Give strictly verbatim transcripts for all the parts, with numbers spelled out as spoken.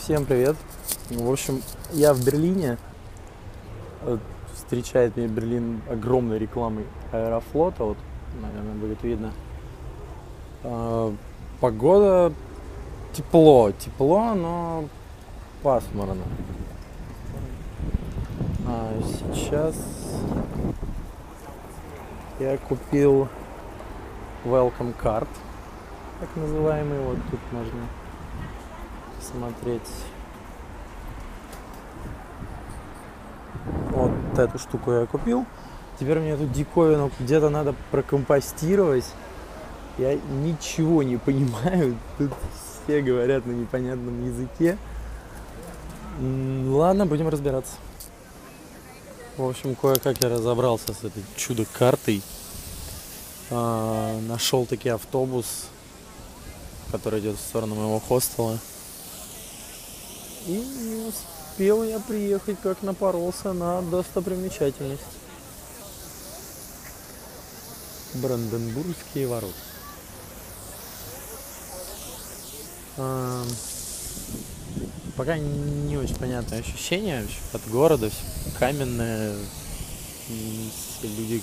Всем привет. В общем, я в Берлине. Э, Встречает меня Берлин огромной рекламой Аэрофлота. Вот, наверное, будет видно. А, Погода тепло, тепло, но пасмурно. А сейчас я купил Welcome Card, так называемый. Вот тут можно смотреть. Вот эту штуку я купил. Теперь мне эту диковину где-то надо прокомпостировать. Я ничего не понимаю. Тут все говорят на непонятном языке. Ладно, будем разбираться. В общем, кое-как я разобрался с этой чудо-картой. А, нашел таки автобус, который идет в сторону моего хостела. И не успел я приехать, как напоролся на достопримечательность. Бранденбургские ворота. А, пока не очень понятное ощущение от города, все каменное, все люди.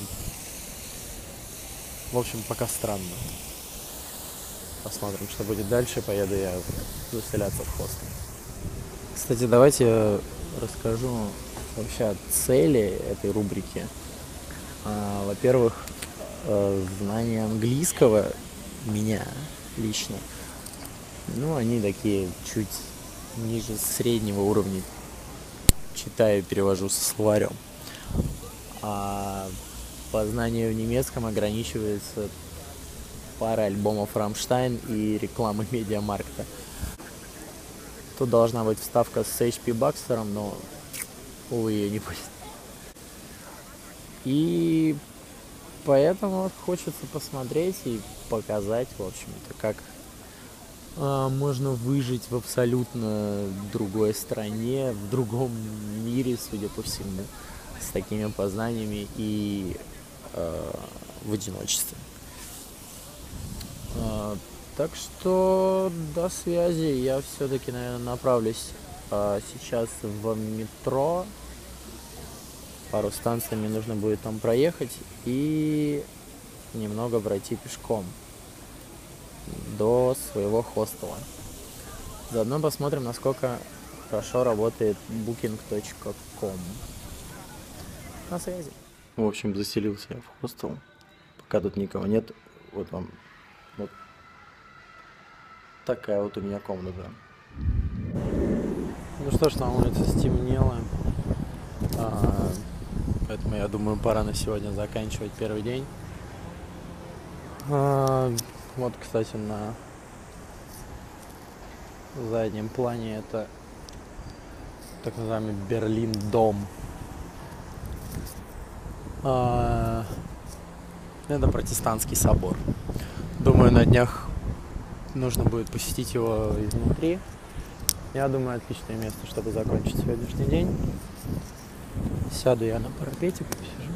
В общем, пока странно. Посмотрим, что будет дальше. Поеду я заселяться в хостел. Кстати, давайте я расскажу вообще о цели этой рубрики. А, во-первых, знание английского меня лично, ну, они такие чуть ниже среднего уровня. Читаю и перевожу со словарем. А по знанию в немецком ограничивается пара альбомов Рамштайн и рекламы Медиамаркта. Тут должна быть вставка с эйч пи Бакстером, но, увы, ее не будет. И поэтому хочется посмотреть и показать, в общем-то, как а, можно выжить в абсолютно другой стране, в другом мире, судя по всему, с такими познаниями и а, в одиночестве. А, Так что до связи. Я все-таки, наверное, направлюсь а, сейчас в метро. Пару станций мне нужно будет там проехать и немного пройти пешком до своего хостела. Заодно посмотрим, насколько хорошо работает букинг точка ком. На связи. В общем, заселился я в хостел. Пока тут никого нет. Вот вам. Вот. Такая вот у меня комната. Ну что ж, на улице стемнело. А, поэтому я думаю, пора на сегодня заканчивать первый день. А, вот, кстати, на заднем плане это так называемый Берлин-дом. А, это протестантский собор. Думаю, на днях нужно будет посетить его изнутри. Я думаю, отличное место, чтобы закончить сегодняшний день. Сяду я на парапетик и посижу.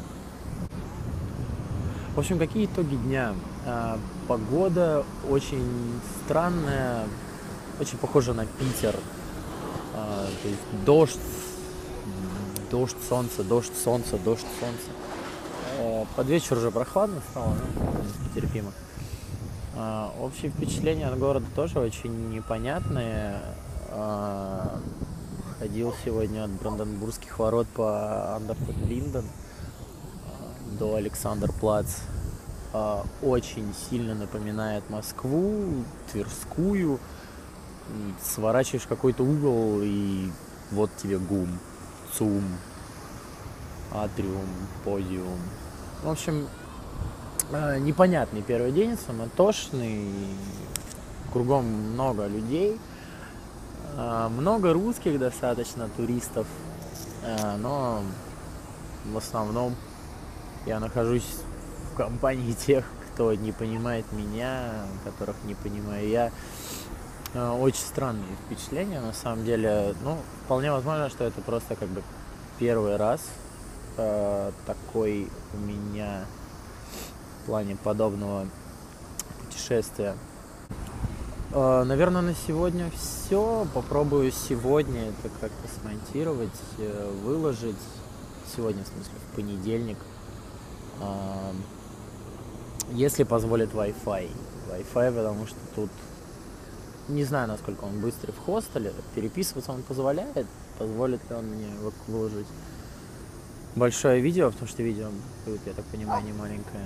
В общем, какие итоги дня? А, погода очень странная, очень похожа на Питер. А, то есть дождь, дождь, солнце, дождь, солнце, дождь, солнце. А, под вечер уже прохладно стало, ну, терпимо. Uh, общее впечатление от города тоже очень непонятное. Uh, ходил сегодня от Бранденбургских ворот по Андерфорд-Линден uh, до Александр-Плац. Uh, очень сильно напоминает Москву, Тверскую. Сворачиваешь какой-то угол, и вот тебе ГУМ, ЦУМ, Атриум, Подиум. В общем, непонятный первый день, суматошный, кругом много людей, много русских достаточно, туристов, но в основном я нахожусь в компании тех, кто не понимает меня, которых не понимаю я. Очень странные впечатления, на самом деле. Ну, вполне возможно, что это просто как бы первый раз такой у меня в плане подобного путешествия. Э, наверное, на сегодня все. Попробую сегодня это как-то смонтировать, э, выложить. Сегодня, в смысле, в понедельник. А, Если позволит Wi-Fi. Wi-Fi, потому что тут не знаю, насколько он быстрый в хостеле. Переписываться он позволяет. Позволит ли он мне вы- выложить большое видео, потому что видео будет, я так понимаю, не маленькое.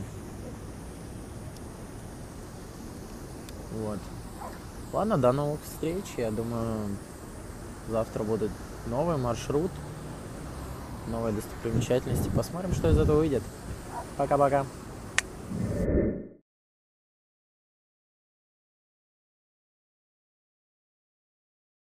Вот. Ладно, до новых встреч. Я думаю, завтра будет новый маршрут, новые достопримечательности. Посмотрим, что из этого выйдет. Пока-пока.